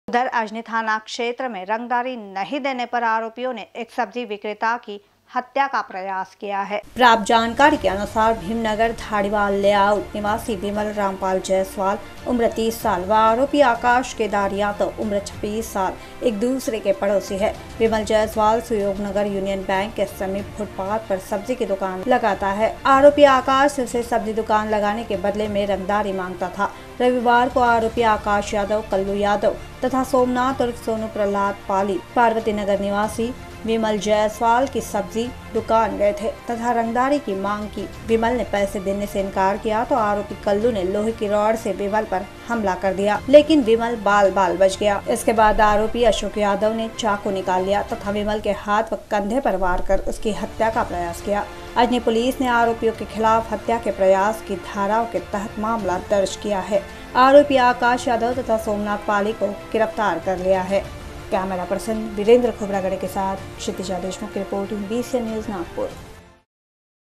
उधर अजनी थाना क्षेत्र में रंगदारी नहीं देने पर आरोपियों ने एक सब्जी विक्रेता की हत्या का प्रयास किया है। प्राप्त जानकारी के अनुसार भीमनगर धारीवाल लेआउट निवासी विमल रामपाल जायसवाल उम्र 30 साल व आरोपी आकाश केदार यादव उम्र 26 साल एक दूसरे के पड़ोसी है। विमल जायसवाल सुयोग नगर यूनियन बैंक के समीप फुटपाथ पर सब्जी की दुकान लगाता है। आरोपी आकाश उसे सब्जी दुकान लगाने के बदले में रंगदारी मांगता था। रविवार को आरोपी आकाश यादव, कल्लू यादव तथा सोमनाथ और सोनू प्रहलाद पाली पार्वती नगर निवासी विमल जायसवाल की सब्जी दुकान गए थे तथा रंगदारी की मांग की। विमल ने पैसे देने से इनकार किया तो आरोपी कल्लू ने लोहे की रॉड से विमल पर हमला कर दिया, लेकिन विमल बाल बाल बच गया। इसके बाद आरोपी अशोक यादव ने चाकू निकाल लिया तथा विमल के हाथ व कंधे पर वार कर उसकी हत्या का प्रयास किया। अजनी पुलिस ने आरोपियों के खिलाफ हत्या के प्रयास की धाराओं के तहत मामला दर्ज किया है। आरोपी आकाश यादव तथा सोमनाथ पाली को गिरफ्तार कर लिया है। कैमरा पर्सन वीरेंद्र खोबरागढ़े के साथ क्षितिजा देशमुख की रिपोर्टिंग BCN न्यूज नागपुर।